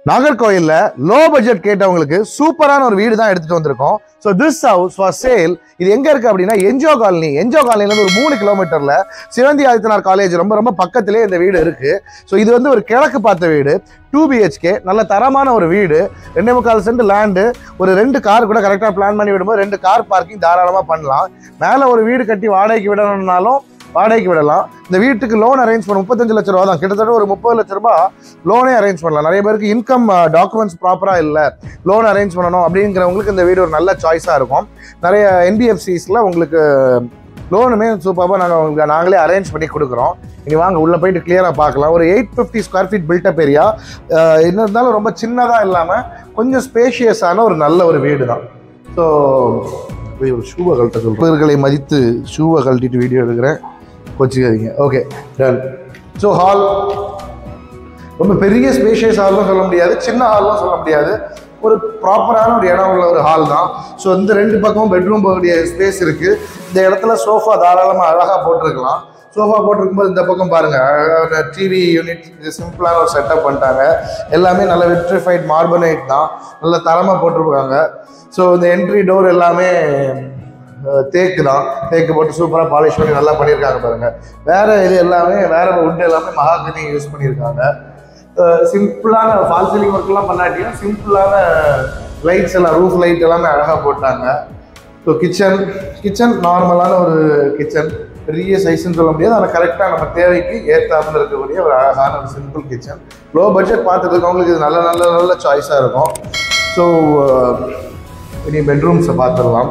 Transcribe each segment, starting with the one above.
Nagercoil low budget கேட்டவங்களுக்கு சூப்பரான ஒரு வீடு தான் எடுத்துட்டு வந்திருக்கோம். So this house for sale. இது எங்க இருக்கு அப்படினா NGO Colony. NGO Colony ல இருந்து ஒரு 3 கிலோமீட்டர்ல Sivanthi Adithanar College ரொம்ப பக்கத்திலே இந்த வீடு இருக்கு. So இது வந்து ஒரு கிழக்கு பார்த்த வீடு. 2 BHK நல்ல தரமான ஒரு வீடு. 2.25 சென்ட் லேண்ட். ஒரு 2 கார் கூட கரெக்ட்டா பிளான் பண்ணி விடும்போது 2 கார் பார்க்கிங் தாராளமா பண்ணலாம். மேல ஒரு வீடு கட்டி வாடகைக்கு விடணும்னாலும் வாடகைக்கு விடலாம். இந்த வீட்டுக்கு லோன் அரேஞ்ச் பண்ண 35 லட்சம் ரூபா தான். கிட்டத்தட்ட ஒரு 30 லட்சம் ரூபாய் லோனே அரேஞ்ச் பண்ணலாம். நிறைய பேருக்கு இன்கம் டாக்குமெண்ட்ஸ் ப்ராப்பரா இல்லை, லோன் அரேஞ்ச் பண்ணணும் அப்படிங்கிறவங்களுக்கு இந்த வீடு ஒரு நல்ல சாய்ஸாக இருக்கும். நிறைய NBFCஸ்ல உங்களுக்கு லோனுமே சூப்பராக நாங்களே அரேஞ்ச் பண்ணி கொடுக்குறோம். இனி வாங்க உள்ளே போயிட்டு கிளியராக பார்க்கலாம். ஒரு 850 ஸ்கொயர் ஃபீட் பில்டப் ஏரியா. என்ன இருந்தாலும் ரொம்ப சின்னதாக இல்லாமல் கொஞ்சம் ஸ்பேஷியஸான ஒரு நல்ல ஒரு வீடு தான். ஸோ ஒரு ஷூவை கழட்ட சொல்கிறவர்களை மதித்து ஷூவை கழட்டிட்டு வீடியோ எடுக்கிறேன், வச்சுக்காதீங்க. Okay done. ஸோ ஹால் ரொம்ப பெரிய ஸ்பேஷியஸ் ஹாலும் சொல்ல முடியாது, சின்ன ஹாலும் சொல்ல முடியாது, ஒரு ப்ராப்பரான ஒரு இடம் உள்ள ஒரு ஹால் தான். ஸோ இந்த 2 பக்கமும் பெட்ரூம் போகக்கூடிய ஸ்பேஸ் இருக்குது. இந்த இடத்துல சோஃபா தாராளமாக அழகாக போட்டிருக்கலாம். சோஃபா போட்டிருக்கும்போது இந்த பக்கம் பாருங்கள், டிவி யூனிட் சிம்பிளான ஒரு செட்டப் பண்ணிட்டாங்க. எல்லாமே நல்ல விட்ரிஃபைட் மார்பனைட் தான், நல்ல தரமாக போட்டிருக்காங்க. ஸோ இந்த என்ட்ரி டோர் எல்லாமே தேக்கு தான், தேக்கு போட்டு சூப்பராக பாலிஷ் பண்ணி நல்லா பண்ணியிருக்காங்க பாருங்கள். வேறு இது எல்லாமே வேறு வுட் எல்லாமே மகாகனி யூஸ் பண்ணியிருக்காங்க. சிம்பிளான ஃபால் சீலிங் ஒர்க்லாம் பண்ணாட்டியும் சிம்பிளான லைட்ஸ் எல்லாம் ரூஃப் லைட் எல்லாமே அழகாக போட்டாங்க. ஸோ கிச்சன் நார்மலான ஒரு கிச்சன், பெரிய சைஸ்ன்னு சொல்ல முடியாது, ஆனால் கரெக்டாக நம்ம தேவைக்கு ஏற்றாமல் இருக்கக்கூடிய ஒரு அழகான ஒரு சிம்பிள் கிச்சன். லோ பட்ஜெட் பார்த்துட்டு இருக்கவங்களுக்கு இது நல்ல சாய்ஸாக இருக்கும். ஸோ இனி பெட்ரூம்ஸை பார்த்துடலாம்.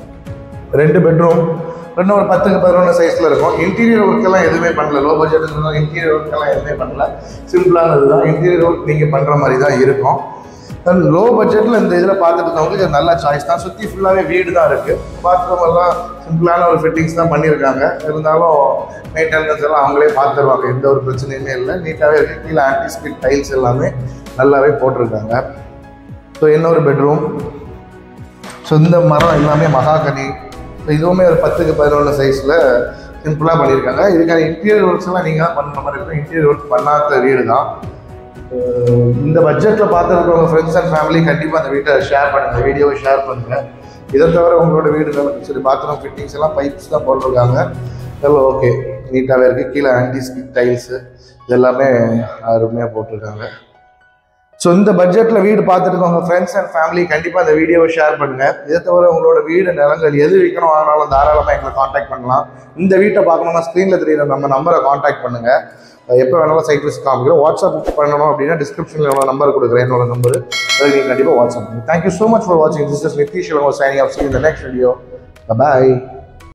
2 பெட்ரூம், ரெண்டும் ஒரு 10க்கு 11 சைஸில் இருக்கும். இன்டீரியர் ஒர்க்கெல்லாம் எதுவுமே பண்ணல. லோ பட்ஜெட் இன்டீரியர் ஒர்க்கெல்லாம் எதுவுமே பண்ணல, சிம்பிளானது தான். இன்டீரியர் ஒர்க் நீங்கள் பண்ணுற மாதிரி தான் இருக்கும். லோ பட்ஜெட்டில் இந்த இதில் பார்த்துட்டு இருக்கவங்களுக்கு இது நல்ல சாய்ஸ் தான். சுற்றி ஃபுல்லாகவே வீடு தான் இருக்குது. பாத்ரூம் எல்லாம் சிம்பிளான ஒரு ஃபிட்டிங்ஸ் தான் பண்ணியிருக்காங்க. இருந்தாலும் மெயின்டெனன்ஸ் எல்லாம் அவங்களே பார்த்துருவாங்க, எந்த ஒரு பிரச்சனையுமே இல்லை, நீட்டாகவே இருக்குது. கீழே ஆன்டிஸ்பிட் டைல்ஸ் எல்லாமே நல்லாவே போட்டிருக்காங்க. ஸோ இன்னொரு பெட்ரூம். ஸோ இந்த மரம் எல்லாமே மகாகனி. இதுவுமே ஒரு 10க்கு 11 சைஸில் சிம்பிளாக பண்ணியிருக்காங்க. இதுக்கான இன்டீரியர் ஒர்க்ஸ் எல்லாம் நீங்கள் பண்ணுற மாதிரி இருக்கும். இன்டீரியர் ஒர்க் பண்ணாத வீடு தான். இந்த பட்ஜெட்டில் பார்த்துருக்கவங்க ஃப்ரெண்ட்ஸ் அண்ட் ஃபேமிலி கண்டிப்பாக அந்த வீட்டை ஷேர் பண்ணுங்கள், வீடியோவை ஷேர் பண்ணுங்கள். இதை தவிர உங்களோட வீடுகள் சரி பாத்ரூம் ஃபிட்டிங்ஸ் எல்லாம் பைப்ஸ் தான் போட்டிருக்காங்க. இதெல்லாம் ஓகே, நீட்டாகவே இருக்குது. கீழே ஆன்டிஸ்பிக் டைல்ஸு இதெல்லாமே அருமையாக போட்டிருக்காங்க. ஸோ இந்த பட்ஜெட்டில் வீடு பார்த்துட்டு இருக்கவங்க ஃப்ரெண்ட்ஸ் அண்ட் ஃபேமிலி கண்டிப்பாக அந்த வீடியோவை ஷேர் பண்ணுங்கள். இதை தவிர உங்களோட வீடு நிலங்கள் எது விற்கணும் ஆனாலும் தாராளமாக எங்களை காண்டாக்ட் பண்ணலாம். இந்த வீட்டை பார்க்கணுன்னா ஸ்க்ரீனில் தெரியுற நம்ம நம்பரை காண்டாக்ட் பண்ணுங்கள். எப்போ வேணாலும் சைட் விசிட் காமிக்கிறோம். வாட்ஸ்அப் பண்ணணும் அப்படின்னா டிஸ்கிரிப்ஷனில் எவ்வளோ நம்பர் கொடுக்குறேன், என்னோட நம்பர், அதை நீங்கள் கண்டிப்பாக வாட்ஸ்அப் பண்ணுங்கள். தேங்க்யூ ஸோ மச் ஃபார் வாட்சிங். This is Nitish signing off. See you in the next video. Bye bye.